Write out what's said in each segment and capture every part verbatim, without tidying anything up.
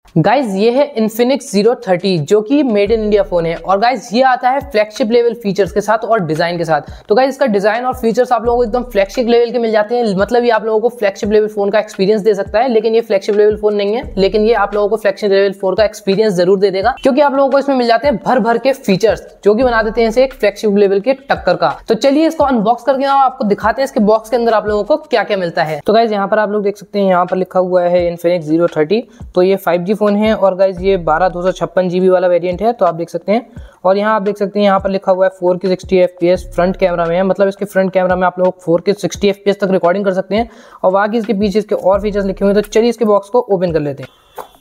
Guys ये है Infinix zero thirty जो कि मेड इन इंडिया फोन है। और गाइज ये आता है फ्लैगशिप लेवल फीचर्स के साथ और डिजाइन के साथ। तो गाइज इसका डिजाइन और फीचर्स आप लोगों को एकदम फ्लैगशिप लेवल के मिल जाते हैं। मतलब ये आप लोगों को फ्लैगशिप लेवल फोन का एक्सपीरियंस दे सकता है, लेकिन ये फ्लैगशिप लेवल फोन नहीं है, लेकिन ये आप लोगों को फ्लैगशिप लेवल फोन का एक्सपीरियंस जरूर दे देगा, क्योंकि आप लोगों को इसमें मिल जाते हैं भर भर के फीचर्स जो कि बना देते हैं इसे एक फ्लैगशिप लेवल के टक्कर का। तो चलिए इसको अनबॉक्स करके आपको दिखाते हैं इसके बॉक्स के अंदर आप लोगों को क्या क्या मिलता है। तो गाइज यहाँ पर आप लोग देख सकते हैं, यहाँ पर लिखा हुआ है इन्फिनिक्स ज़ीरो थर्टी। तो ये फाइव जी फोन है और गाइज ये बारह दो सौ छप्पन जीबी वाला वेरिएंट है, तो आप देख सकते हैं। और यहाँ आप देख सकते हैं, यहाँ पर लिखा हुआ है four K sixty FPS front camera में है। मतलब इसके फ्रंट कैमरा में आप लोग फोर के सिक्सटी एफपीएस तक रिकॉर्डिंग कर सकते हैं। और बाकी इसके पीछे इसके और फीचर्स लिखे हुए हैं। तो चलिए इसके बॉक्स को ओपन कर लेते हैं।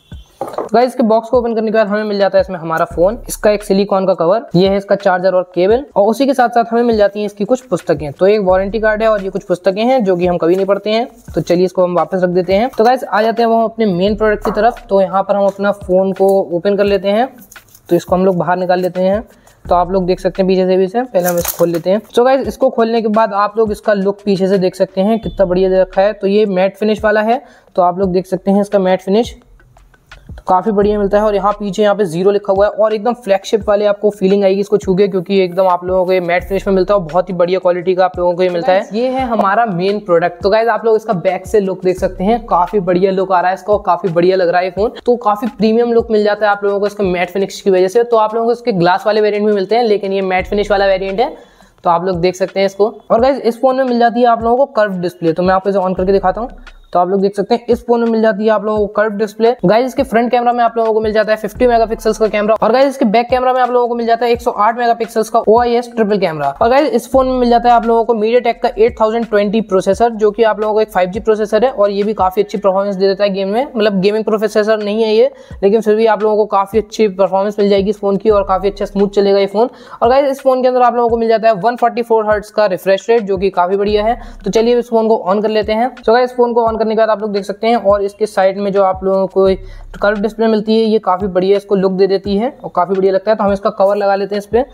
गाइस इसके बॉक्स को ओपन करने के बाद हमें मिल जाता है इसमें हमारा फोन, इसका एक सिलिकॉन का कवर, ये है इसका चार्जर और केबल, और उसी के साथ साथ हमें मिल जाती हैं इसकी कुछ पुस्तकें। तो एक वारंटी कार्ड है और ये कुछ पुस्तकें हैं जो कि हम कभी नहीं पढ़ते हैं। तो चलिए इसको हम वापस रख देते हैं। तो गाइस आ जाते हैं वो अपने मेन प्रोडक्ट की तरफ। तो यहाँ पर हम अपना फोन को ओपन कर लेते हैं। तो इसको हम लोग बाहर निकाल लेते हैं। तो आप लोग देख सकते हैं पीछे से भी से पहले हम इसको खोल लेते हैं। तो गाइस इसको खोलने के बाद आप लोग इसका लुक पीछे से देख सकते हैं कितना बढ़िया दे रखा है। तो ये मैट फिनिश वाला है। तो आप लोग देख सकते हैं इसका मैट फिनिश तो काफी बढ़िया मिलता है। और यहाँ पीछे यहाँ पे जीरो लिखा हुआ है और एकदम फ्लैगशिप वाले आपको फीलिंग आएगी इसको छू के, क्योंकि एकदम आप लोगों को ये मैट फिनिश में मिलता है और बहुत ही बढ़िया क्वालिटी का आप लोगों को ये मिलता है। ये है हमारा मेन प्रोडक्ट। तो गाइस आप लोग इसका बैक से लुक देख सकते हैं, काफी बढ़िया लुक आ रहा है इसका और काफी बढ़िया लग रहा है फोन। तो काफी प्रीमियम लुक मिल जाता है आप लोगों को इसका मैट फिनिश की वजह से। तो आप लोगों को इसके ग्लास वाले वेरियंट में मिलते हैं, लेकिन ये मैट फिनिश वाला वेरियंट है। तो आप लोग देख सकते हैं इसको। और गाइस इस फोन में मिल जाती है आप लोगों को कर्व डिस्प्ले। तो मैं आपको इसे ऑन करके दिखाता हूँ। तो आप लोग देख सकते हैं इस फोन में मिल जाती है आप लोगों को कर्व डिस्प्ले। गाइस इसके फ्रंट कैमरा में आप लोगों को मिल जाता है फिफ्टी मेगापिक्सल्स का कैमरा। और गाइस इसके बैक कैमरा में आप लोगों को मिल जाता है एक सौ आठ मेगापिक्सल्स का O I S triple camera. और गाइस इस फोन में मिल जाता है आप लोगों को MediaTek का एट थाउजेंड ट्वेंटी प्रोसेसर, जो कि आप लोगों को एक फाइव जी प्रोसेसर है। और ये भी काफी अच्छी परफॉर्मेंस दे देता है गेम में। मतलब गेमिंग प्रोसेसर नहीं है ये, लेकिन फिर भी आप लोगों को काफी अच्छी परफॉर्मेंस मिल जाएगी इस फोन की और काफी अच्छा स्मूथ चलेगा ये फोन। और गाइस इस फोन के अंदर आप लोगों को मिल जाता है वन फोर्टी फोर हर्ट्ज का रिफ्रेश रेट, जो कि काफी बढ़िया है। तो चलिए इस फोन को ऑन कर लेते हैं। तो गाइस इस फोन को ऑन करने के बाद आप लोग देख सकते हैं और इसके साइड में जो आप लोगों को कर्व डिस्प्ले मिलती है, ये काफी बढ़िया इसको लुक दे देती है और काफी बढ़िया लगता है। तो हम इसका कवर लगा लेते हैं इस पे।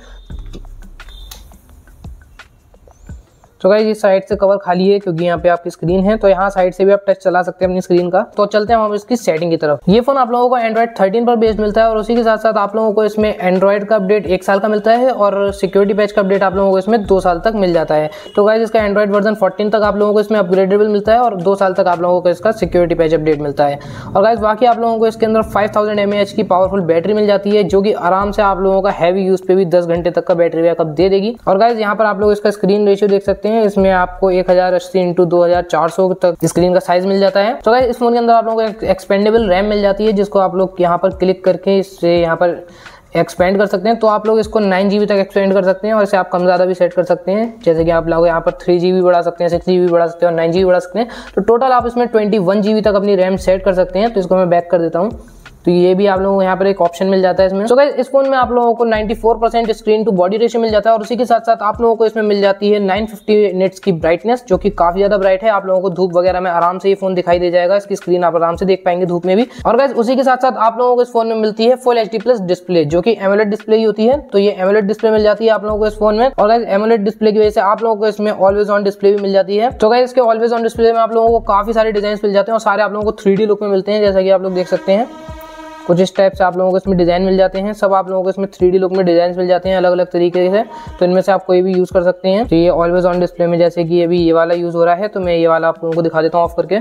तो गाइस इस साइड से कवर खाली है क्योंकि यहाँ पे आपकी स्क्रीन है। तो यहाँ साइड से भी आप टच चला सकते हैं अपनी स्क्रीन का। तो चलते हैं हम इसकी सेटिंग की तरफ। ये फोन आप लोगों को एंड्रॉइड थर्टीन पर बेस्ड मिलता है और उसी के साथ साथ आप लोगों को इसमें एंड्रॉइड का अपडेट एक साल का मिलता है और सिक्योरिटी पैच का अपडेट आप लोगों को इसमें दो साल तक मिल जाता है। तो गाइस इसका एंड्रॉइड वर्जन फोर्टीन तक आप लोगों को इसमें अपग्रेडेबल मिलता है और दो साल तक आप लोगों को इसका सिक्योरिटी पैच अपडेट मिलता है। और गाइस बाकी आप लोगों को इसके अंदर five thousand M A H की पावरफुल बैटरी मिल जाती है, जो कि आराम से आप लोगों का हैवी यूज पे भी दस घंटे तक का बैटरी बैकअप दे देगी। और गाइस यहाँ पर आप लोग इसका स्क्रीन रेशियो देख सकते हैं, इसमें आपको एक हजार अस्सी इंटू दो हजार चार सौ तक स्क्रीन का साइज मिल जाता है। तो गाइस इस फोन के अंदर आप लोगों को एक्सपेंडेबल रैम मिल जाती है, जिसको आप लोग यहाँ पर क्लिक करके इससे यहाँ पर एक्सपेंड कर सकते हैं। तो आप लोग इसको नाइन जीबी तक एक्सपेंड कर सकते हैं और इसे आप कम ज़्यादा भी सेट कर सकते हैं। जैसे कि आप लोग यहाँ पर थ्री जीबी बढ़ा सकते हैं, सिक्स जीबी बढ़ा सकते हैं और नाइन जीबी बढ़ा सकते हैं। तो टोटल आप इसमें ट्वेंटी वन जीबी तक अपनी रैम सेट कर सकते हैं। तो इसको मैं बैक कर देता हूँ। तो ये भी आप लोगों को यहाँ पर एक ऑप्शन मिल जाता है इसमें। तो गाइस इस फोन में आप लोगों को ninety four percent screen to body ratio मिल जाता है और उसी के साथ साथ आप लोगों को इसमें मिल जाती है नाइन फिफ्टी निट्स की ब्राइटनेस, जो कि काफी ज्यादा ब्राइट है। आप लोगों को धूप वगैरह में आराम से ये फोन दिखाई दे जाएगा, इसकी स्क्रीन आप आराम से देख पाएंगे धूप में भी। और गाइस उसी के साथ साथ आप लोगों को इस फोन में मिलती है फुल एचडी प्लस डिस्प्ले, जो कि एमोलेड डिस्प्ले ही होती है। तो ये एमोलेड डिस्प्ले मिल जाती है आप लोगों को इस फोन में। और गाइस एमोलेड डिस्प्ले की वजह से आप लोगों को इसमें ऑलवेज ऑन डिस्प्ले भी मिल जाती है। तो गाइस इसके ऑलवेज ऑन डिस्प्ले में आप लोगों को काफी सारे डिजाइन मिल जाते हैं और सारे आप लोगों को थ्री डी लुक में मिलते हैं, जैसा कि आप लोग देख सकते हैं। कुछ इस टाइप से आप लोगों को इसमें डिजाइन मिल जाते हैं। सब आप लोगों को इसमें थ्री डी लुक में डिजाइन मिल जाते हैं अलग अलग तरीके से। तो इनमें से आप कोई भी यूज कर सकते हैं। तो ये ऑलवेज ऑन डिस्प्ले में जैसे कि अभी ये वाला यूज हो रहा है, तो मैं ये वाला आप लोगों को दिखा देता हूँ ऑफ करके।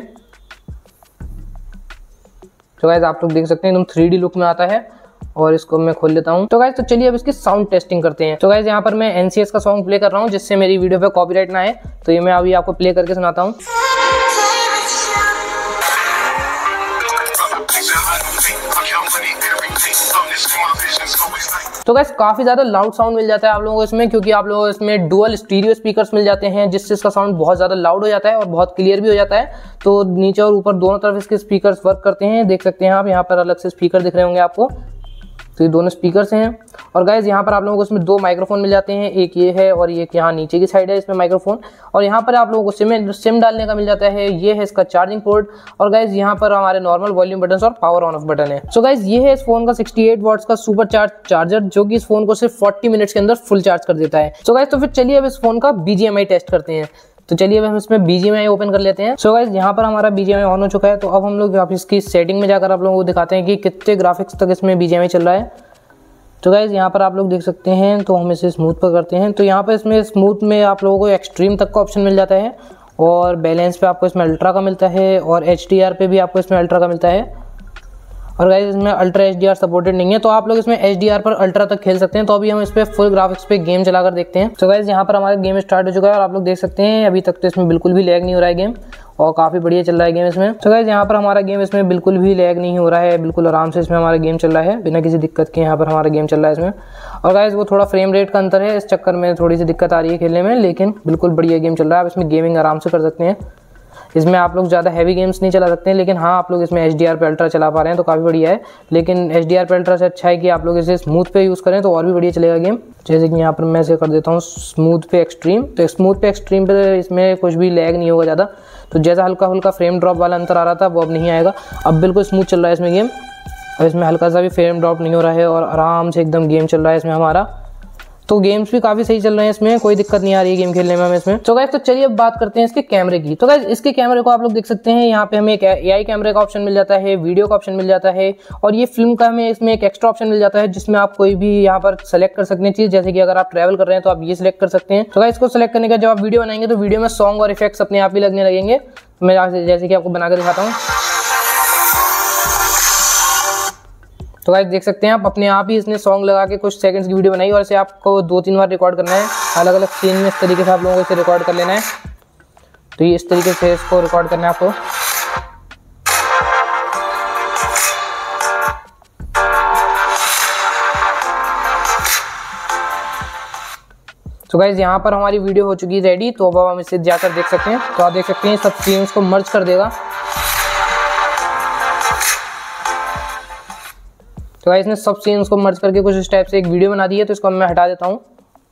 तो गाइस आप लोग देख सकते हैं एकदम थ्री डी लुक में आता है। और इसको मैं खोल लेता हूँ। तो गाइस तो चलिए अब इसकी साउंड टेस्टिंग करते हैं। तो गाइस यहाँ पर मैं एनसीएस का सॉन्ग प्ले कर रहा हूँ, जिससे मेरी वीडियो पे कॉपीराइट ना आए। तो ये मैं अभी आपको प्ले करके सुनाता हूँ। तो गाइस काफी ज्यादा लाउड साउंड मिल जाता है आप लोगों को इसमें, क्योंकि आप लोगों को इसमें डुअल स्टीरियो स्पीकर्स मिल जाते हैं, जिससे इसका साउंड बहुत ज्यादा लाउड हो जाता है और बहुत क्लियर भी हो जाता है। तो नीचे और ऊपर दोनों तरफ इसके स्पीकर्स वर्क करते हैं, देख सकते हैं आप। यहाँ पर अलग से स्पीकर दिख रहे होंगे आपको। तो ये दोनों स्पीकर्स हैं। और गाइस यहाँ पर आप लोगों को इसमें दो माइक्रोफोन मिल जाते हैं, एक ये है और एक यहाँ नीचे की साइड है इसमें माइक्रोफोन। और यहाँ पर आप लोगों को सिम सिम डालने का मिल जाता है, ये है इसका चार्जिंग पोर्ट। और गाइस यहाँ पर हमारे नॉर्मल वॉल्यूम बटन और पावर ऑन ऑफ बटन है। सो गाइस ये है इस फोन का सिक्सटी एट वॉट्स का सुपर चार्ज चार्जर, जो कि इस फोन को सिर्फ फोर्टी मिनट्स के अंदर फुल चार्ज कर देता है। सो गाइस तो फिर चलिए अब इस फोन का बीजीएमआई टेस्ट करते हैं। तो चलिए अब हम इसमें बीजीएमआई ओपन कर लेते हैं। सो गाइस यहाँ पर हमारा बीजीएमआई ऑन हो चुका है। तो अब हम लोग इसकी सेटिंग में जाकर आप लोगों को दिखाते हैं कि कितने ग्राफिक्स तक इसमें बीजीएमआई चल रहा है। तो गाइस यहाँ पर आप लोग देख सकते हैं। तो हम इसे स्मूथ पर करते हैं। तो यहाँ पर इसमें स्मूथ में आप लोगों को एक्सट्रीम तक का ऑप्शन मिल जाता है और बैलेंस पे आपको इसमें अल्ट्रा का मिलता है और एच डी आर पे भी आपको इसमें अल्ट्रा का मिलता है। और गाइस इसमें ultra H D R supported नहीं है, तो आप लोग इसमें एच डी आर पर अल्ट्रा तक खेल सकते हैं। तो अभी हम इस पे फुल ग्राफिक्स पे गेम चलाकर देखते हैं। तो गाइस यहाँ पर हमारा गेम स्टार्ट हो चुका है और आप लोग देख सकते हैं अभी तक तो इसमें बिल्कुल भी लैग नहीं हो रहा है गेम और काफ़ी बढ़िया चल रहा है गेम इसमें। तो गाइस यहाँ पर हमारा गेम इसमें बिल्कुल भी लैग नहीं हो रहा है, बिल्कुल आराम से इसमें हमारा गेम चल रहा है बिना किसी दिक्कत के। यहाँ पर हमारा गेम चल रहा है इसमें। और गाइस वो थोड़ा फ्रेम रेट का अंतर है, इस चक्कर में थोड़ी सी दिक्कत आ रही है खेलने में, लेकिन बिल्कुल बढ़िया गेम चल रहा है। आप इसमें गेमिंग आराम से कर सकते हैं। इसमें आप लोग ज़्यादा हैवी गेम्स नहीं चला सकते हैं, लेकिन हाँ आप लोग इसमें एच डी आर पे अल्ट्रा चला पा रहे हैं तो काफ़ी बढ़िया है। लेकिन एच डी आर पे अल्ट्रा से अच्छा है कि आप लोग इसे स्मूथ पे यूज़ करें तो और भी बढ़िया चलेगा गेम। जैसे कि यहाँ पर मैं इसे कर देता हूँ स्मूथ पे एक्सट्रीम। तो स्मूथ पे एक्सट्रीम पे इसमें कुछ भी लैग नहीं होगा ज़्यादा। तो जैसा हल्का हल्का फ्रेम ड्रॉप वाला अंतर आ रहा था वो अब नहीं आएगा, अब बिल्कुल स्मूथ चल रहा है इसमें गेम। अब इसमें हल्का सा भी फ्रेम ड्रॉप नहीं हो रहा है और आराम से एकदम गेम चल रहा है इसमें हमारा। तो गेम्स भी काफ़ी सही चल रहे हैं इसमें, कोई दिक्कत नहीं आ रही है गेम खेलने में हमें इसमें। तो गाइस तो चलिए अब बात करते हैं इसके कैमरे की। तो गाइस इसके कैमरे को आप लोग देख सकते हैं, यहाँ पे हमें एक एआई कैमरे का ऑप्शन मिल जाता है, वीडियो का ऑप्शन मिल जाता है और ये फिल्म का हमें इसमें एक एक्स्ट्रा ऑप्शन मिल जाता है जिसमें आप कोई भी यहाँ पर सेलेक्ट कर सकते हैं चीज़। जैसे कि अगर आप ट्रैवल कर रहे हैं तो आप ये सिलेक्ट कर सकते हैं। तो गाइस इसको सिलेक्ट करने का जब आप वीडियो बनाएंगे तो वीडियो में सॉन्ग और इफेक्ट्स अपने आप ही लगने लगेंगे। मैं जैसे कि आपको बनाकर दिखाता हूँ। तो गाइस देख सकते हैं आप अपने आप ही इसने सॉन्ग लगा के कुछ सेकंड्स की वीडियो बनाई और इसे आपको दो तीन बार रिकॉर्ड करना है अलग अलग सीन में। इस तरीके से आप लोगों को इसे रिकॉर्ड कर लेना है। तो ये इस तरीके से इसको रिकॉर्ड करना है आपको। तो गाइस यहाँ पर हमारी वीडियो हो चुकी है रेडी। तो अब हम इसे जाकर देख सकते हैं। तो आप देख सकते हैं सब सीन्स को मर्ज कर देगा। तो गाइस इसने सब सीन्स को मर्ज करके कुछ इस टाइप से एक वीडियो बना दी है। तो इसको मैं हटा देता हूँ।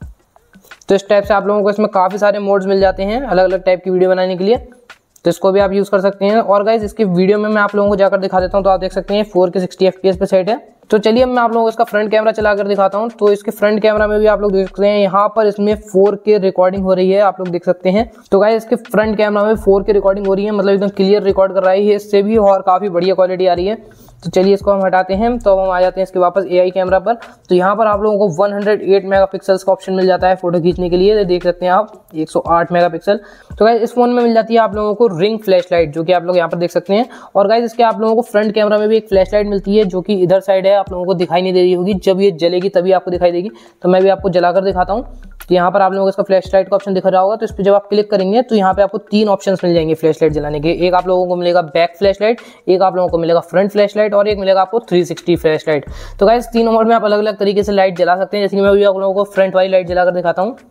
तो इस टाइप से आप लोगों को इसमें काफ़ी सारे मोड्स मिल जाते हैं अलग अलग टाइप की वीडियो बनाने के लिए। तो इसको भी आप यूज़ कर सकते हैं। और गाइस इसकी वीडियो में मैं आप लोगों को जाकर दिखा देता हूँ। तो आप देख सकते हैं four K sixty F P S पे सेट है। तो चलिए अब मैं आप लोगों को इसका फ्रंट कैमरा चला कर दिखाता हूँ। तो इसके फ्रंट कैमरा में भी आप लोग देख सकते हैं यहाँ पर इसमें फोर के रिकॉर्डिंग हो रही है, आप लोग देख सकते हैं। तो गाइस इसके फ्रंट कैमरा में फोर के रिकॉर्डिंग हो रही है, मतलब एकदम क्लियर रिकॉर्ड कर रहा है, इससे भी और काफ़ी बढ़िया क्वालिटी आ रही है। तो चलिए इसको हम हटाते हैं। तो हम आ जाते हैं इसके वापस एआई कैमरा पर। तो यहाँ पर आप लोगों को वन हंड्रेड एट मेगापिक्सल्स का ऑप्शन मिल जाता है फोटो खींचने के लिए। देख सकते हैं आप एक सौ आठ मेगापिक्सल। तो गाइस इस फोन में मिल जाती है आप लोगों को रिंग फ्लैश लाइट, जो कि आप लोग यहाँ पर देख सकते हैं। और गाइस इसके आप लोगों को फ्रंट कैमरा में भी एक फ्लैश लाइट मिलती है जो कि इधर साइड है, आप लोगों को दिखाई नहीं दे रही होगी। जब ये जलेगी तभी आपको दिखाई देगी। तो मैं भी आपको जलाकर दिखाता हूँ। तो यहाँ पर आप लोगों को इसका फ्लैश लाइट का ऑप्शन दिख रहा होगा। तो इस पर जब आप क्लिक करेंगे तो यहाँ पे आपको तीन ऑप्शंस मिल जाएंगे फ्लैश लाइट जलाने के। एक आप लोगों को मिलेगा बैक फ्लैश लाइट, एक आप लोगों को मिलेगा फ्रंट फ्लैश लाइट और एक मिलेगा आपको थ्री सिक्सटी फ्लैश लाइट। तो गाइस तीनों मोड में आप अलग अलग तरीके से लाइट जला सकते हैं। जैसे कि मैं भी आप लोगों को फ्रंट वाली लाइट जलाकर दिखाता हूँ।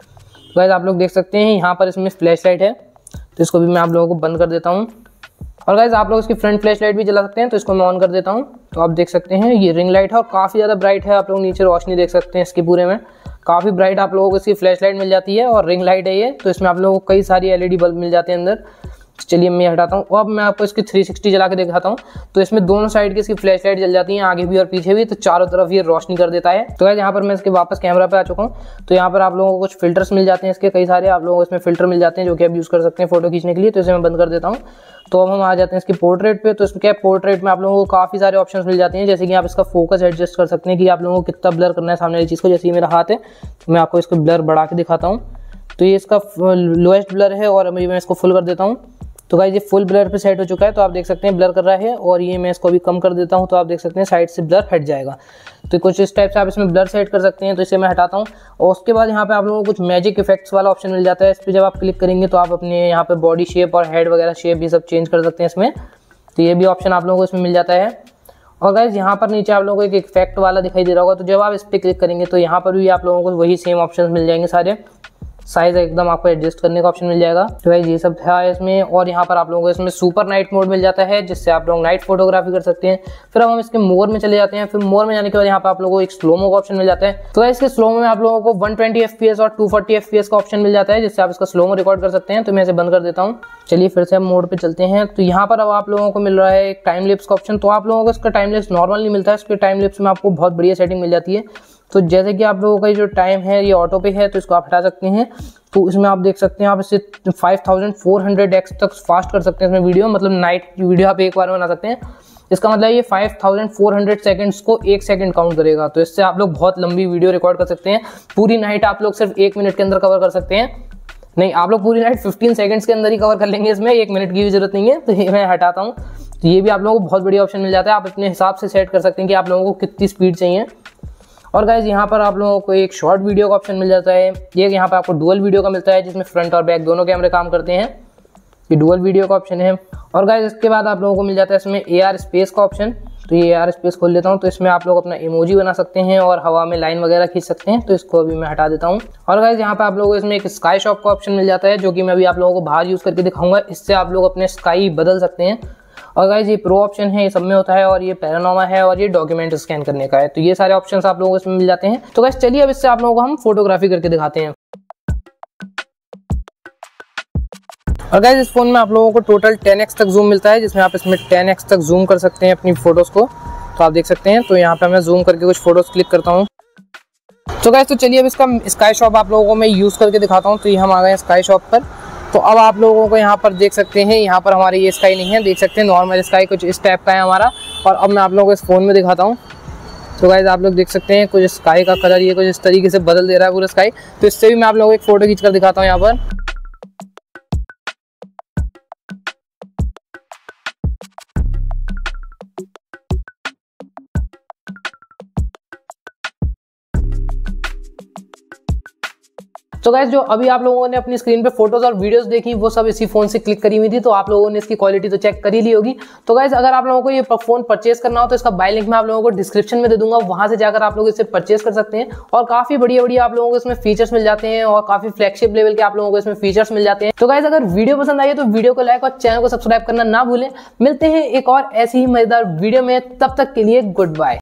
तो गाइस आप लोग देख सकते हैं यहाँ पर इसमें फ्लैश लाइट है। तो इसको भी मैं आप लोगों को बंद कर देता हूँ। और गाइस आप लोग इसकी फ्रंट फ्लैश लाइट भी जला सकते हैं। तो इसको मैं ऑन कर देता हूँ। तो आप देख सकते हैं ये रिंग लाइट है और काफ़ी ज़्यादा ब्राइट है। आप लोग नीचे रोशनी देख सकते हैं इसके पूरे में, काफ़ी ब्राइट आप लोगों को इसकी फ्लैश लाइट मिल जाती है और रिंग लाइट है ये। तो इसमें आप लोगों को कई सारी एलईडी बल्ब मिल जाते हैं अंदर। चलिए मैं हटाता हूँ। अब मैं आपको इसकी थ्री सिक्सटी जला के दिखाता हूँ। तो इसमें दोनों साइड की इसकी फ्लैश लाइट जल जाती है, आगे भी और पीछे भी। तो चारों तरफ ये रोशनी कर देता है। तो गाइस यहाँ पर मैं इसके वापस कैमरा पे आ चुका हूँ। तो यहाँ पर आप लोगों को कुछ फिल्टर्स मिल जाते हैं इसके, कई सारे आप लोगों को इसमें फिल्टर मिल जाते हैं जो कि आप यूज़ कर सकते हैं फोटो खींचने के लिए। तो इसे मैं बंद कर देता हूँ। तो अब हम आ जाते हैं इसकी पोर्ट्रेट पे। तो इसके पोर्ट्रेट में आप लोगों को काफ़ी सारे ऑप्शंस मिल जाते हैं। जैसे कि आप इसका फोकस एडजस्ट कर सकते हैं कि आप लोगों को कितना ब्लर करना है सामने वाली चीज़ को। जैसे ये मेरा हाथ है तो मैं आपको इसको ब्लर बढ़ा के दिखाता हूँ। तो ये इसका लोएस्ट ब्लर है और मैं इसको फुल कर देता हूँ। तो गाइस ये फुल ब्लर पे सेट हो चुका है। तो आप देख सकते हैं ब्लर कर रहा है। और ये मैं इसको भी कम कर देता हूँ। तो आप देख सकते हैं साइड से ब्लर हट जाएगा। तो कुछ इस टाइप से आप इसमें ब्लर सेट कर सकते हैं। तो इसे मैं हटाता हूँ। और उसके बाद यहाँ पे आप लोगों को कुछ मैजिक इफेक्ट्स वाला ऑप्शन मिल जाता है। इस पर जब आप क्लिक करेंगे तो आप अपने यहाँ पे बॉडी शेप और हेड वगैरह शेप ये सब चेंज कर सकते हैं इसमें। तो ये भी ऑप्शन आप लोगों को इसमें मिल जाता है। और गाइस यहाँ पर नीचे आप लोगों को एक इफेक्ट वाला दिखाई दे रहा होगा। तो जब आप इस पर क्लिक करेंगे तो यहाँ पर भी आप लोगों को वही सेम ऑप्शन मिल जाएंगे सारे। साइज एकदम आपको एडजस्ट करने का ऑप्शन मिल जाएगा। तो गाइस ये सब था इसमें। और यहाँ पर आप लोगों को इसमें सुपर नाइट मोड मिल जाता है जिससे आप लोग नाइट फोटोग्राफी कर सकते हैं। फिर हम इसके मोर में चले जाते हैं। फिर मोर में जाने के बाद यहाँ पर आप लोगों को एक स्लोमो का ऑप्शन मिल जाता है। तो गाइस इसके स्लोमो में आप लोगों को वन ट्वेंटी एफपीएस और टू फोर्टी एफपीएस का ऑप्शन मिल जाता है जिससे आप इसका स्लोमो रिकॉर्ड कर सकते हैं। तो मैं इसे बंद कर देता हूँ। चलिए फिर से हम मोड पे चलते हैं। तो यहाँ पर अब आप लोगों को मिल रहा है एक टाइम लिप्स का ऑप्शन। तो आप लोगों को इसका टाइम लिप्स नॉर्मल नहीं मिलता है, इसके टाइम लिप्स में आपको बहुत बढ़िया सेटिंग मिल जाती है। तो जैसे कि आप लोगों का जो टाइम है ये ऑटो पे है, तो इसको आप हटा सकते हैं। तो इसमें आप देख सकते हैं आप इसे five thousand four hundred X तक फास्ट कर सकते हैं इसमें वीडियो, मतलब नाइट की वीडियो आप एक बार में बना सकते हैं। इसका मतलब ये five thousand four hundred seconds को एक सेकंड काउंट करेगा, तो इससे आप लोग बहुत लंबी वीडियो रिकॉर्ड कर सकते हैं। पूरी नाइट आप लोग सिर्फ एक मिनट के अंदर कवर कर सकते हैं। नहीं, आप लोग पूरी नाइट फिफ्टीन सेकंड्स के अंदर ही कवर कर लेंगे, इसमें एक मिनट की भी जरूरत नहीं है। तो ये मैं हटाता हूँ। तो ये भी आप लोगों को बहुत बढ़िया ऑप्शन मिल जाता है। आप अपने हिसाब से सेट कर सकते हैं कि आप लोगों को कितनी स्पीड चाहिए। और गाइज यहाँ पर आप लोगों को एक शॉर्ट वीडियो का ऑप्शन मिल जाता है। ये यहाँ पर आपको डुअल वीडियो का मिलता है, जिसमें फ्रंट और बैक दोनों कैमरे काम करते हैं। ये डुअल वीडियो का ऑप्शन है। और गाइज इसके बाद आप लोगों को मिल जाता है इसमें ए आर स्पेस का ऑप्शन। तो ये ए आर स्पेस खोल लेता हूँ। तो इसमें आप लोग अपना इमोजी बना सकते हैं और हवा में लाइन वगैरह खींच सकते हैं। तो इसको अभी मैं हटा देता हूँ। और गाइज यहाँ पे आप लोगों को इसमें एक स्काई शॉप का ऑप्शन मिल जाता है, जो कि मैं अभी आप लोगों को बाहर यूज़ करके दिखाऊंगा। इससे आप लोग अपने स्काई बदल सकते हैं। और गाइज ये प्रो ऑप्शन है, ये सब में होता है। और ये पैरानोमा है और ये डॉक्यूमेंट स्कैन करने का है। तो ये सारे ऑप्शंस आप लोगों को इसमें मिल जाते हैं। तो गाइज चलिए अब इससे आप लोगों को हम फोटोग्राफी करके दिखाते हैं। और गाइज इस फोन में आप लोगों को टोटल टेन एक्स तक जूम मिलता है, जिसमें आप इसमें टेन एक्स तक जूम कर सकते हैं अपनी फोटोज को। तो आप देख सकते हैं। तो यहाँ पे मैं जूम करके कुछ फोटोज क्लिक करता हूँ। तो गाइज तो चलिए अब इसका स्काई शॉप आप लोगों को मैं यूज़ करके दिखाता हूँ। तो ये हम आ गए हैं स्काई शॉप पर। तो अब आप लोगों को यहाँ पर देख सकते हैं, यहाँ पर हमारे ये स्काई नहीं है, देख सकते हैं नॉर्मल स्काई कुछ इस टाइप का है हमारा। और अब मैं आप लोगों को इस फ़ोन में दिखाता हूँ। तो गाइज आप लोग देख सकते हैं कुछ स्काई का कलर ये कुछ इस तरीके से बदल दे रहा है पूरा स्काई। तो इससे भी मैं आप लोगों को एक फ़ोटो खींच कर दिखाता हूँ यहाँ पर। तो गाइस जो अभी आप लोगों ने अपनी स्क्रीन पे फोटोज और वीडियोस देखी, वो सब इसी फोन से क्लिक करी हुई थी। तो आप लोगों ने इसकी क्वालिटी तो चेक कर ही ली होगी। तो गाइस अगर आप लोगों को ये फोन परचेस करना हो तो इसका बाय लिंक मैं आप लोगों को डिस्क्रिप्शन में दे दूंगा, वहां से जाकर आप लोग इसे परचेस कर सकते हैं। और काफी बढ़िया बढ़िया आप लोगों को इसमें फीचर्स मिल जाते हैं और काफी फ्लैगशिप लेवल के आप लोगों को इसमें फीचर्स मिल जाते हैं। तो गाइस अगर वीडियो पसंद आई है तो वीडियो को लाइक और चैनल को सब्सक्राइब करना ना भूलें। मिलते हैं एक और ऐसी ही मजेदार वीडियो में, तब तक के लिए गुड बाय।